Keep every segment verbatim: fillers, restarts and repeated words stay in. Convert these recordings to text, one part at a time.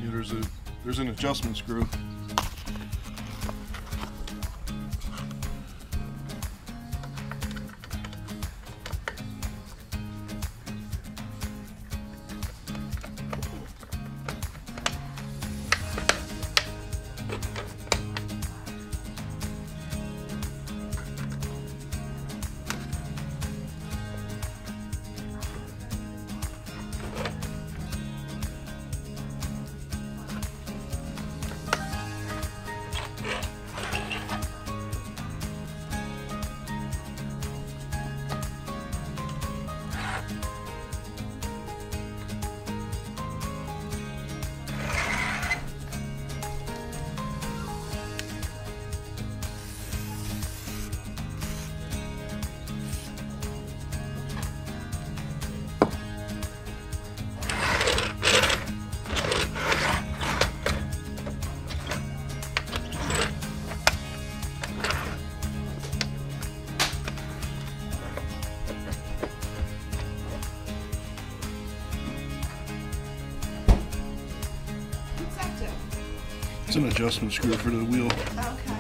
Yeah, there's a there's an adjustment screw. It's an adjustment screw for the wheel. Okay.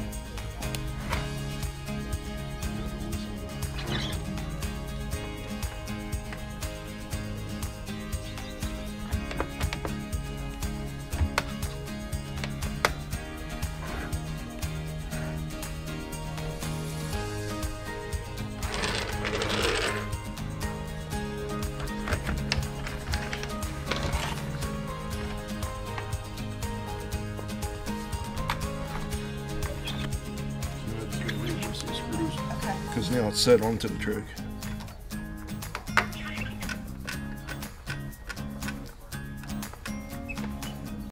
Because now it's set onto the truck.